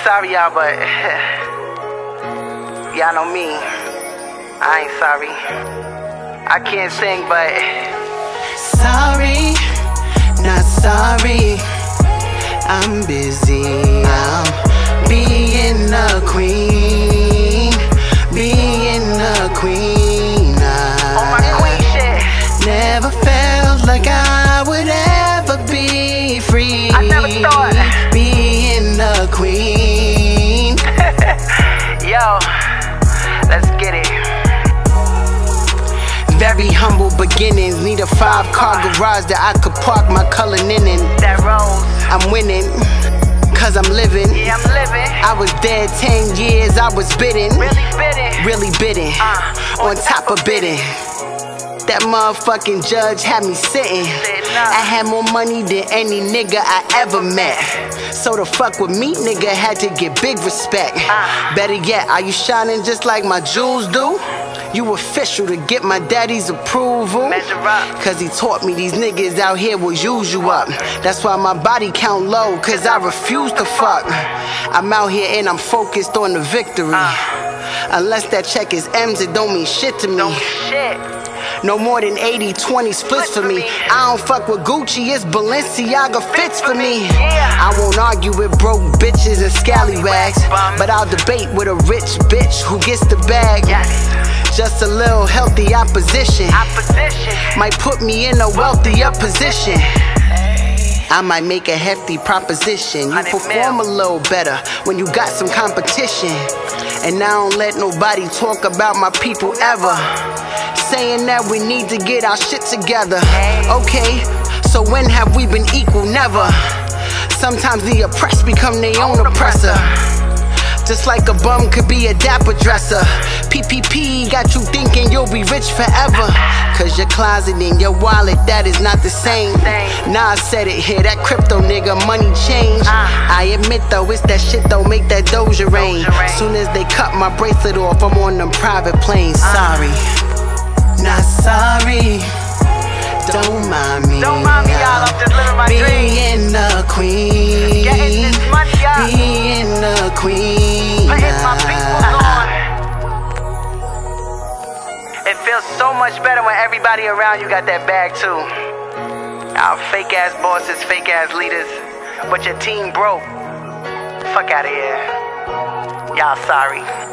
sorry, y'all, but y'all know me. I ain't sorry. I can't sing, but sorry, not sorry. I'm busy. I'm being a queen, being a queen. on my queen shit. Never felt like I would ever be free. I never thought. Being a queen. Yo, let's get it. Very humble beginnings. Need a 5-car garage that I could park my coloring in. That rose. I'm winning, cause I'm living. Yeah, I'm living. I was dead 10 years, I was bidding. Really bidding. Really bidding. On top of bidding. That motherfucking judge had me sitting. I had more money than any nigga I ever met. So to fuck with me, nigga, had to get big respect. Better yet, are you shining just like my jewels do? You official to get my daddy's approval. Cause he taught me these niggas out here will use you up. That's why my body count low, cause I refuse to fuck. I'm out here and I'm focused on the victory. Unless that check is M's, it don't mean shit to me. No more than 80-20 splits for me. I don't fuck with Gucci, it's Balenciaga fits for me. I won't argue with broke bitches and scallywags, but I'll debate with a rich bitch who gets the bag. Just a little healthy opposition might put me in a wealthier position. I might make a hefty proposition. You perform a little better when you got some competition. And I don't let nobody talk about my people ever, saying that we need to get our shit together. Okay, so when have we been equal? Never. Sometimes the oppressed become their own oppressor. Just like a bum could be a dapper dresser. PPP got you thinking you'll be rich forever. Cause your closet and your wallet, that is not the same. Nah, I said it here, that crypto nigga money change. I admit though, it's that shit though, make that doja rain. Soon as they cut my bracelet off, I'm on them private planes. Sorry, not sorry. Don't mind me. Don't mind me, y'all. I'm just living my dream. Being a queen. Getting this money, y'all. Being a queen. Putting my people on. It feels so much better when everybody around you got that bag too. Our fake ass bosses, fake ass leaders, but your team broke. Fuck out of here. Y'all sorry.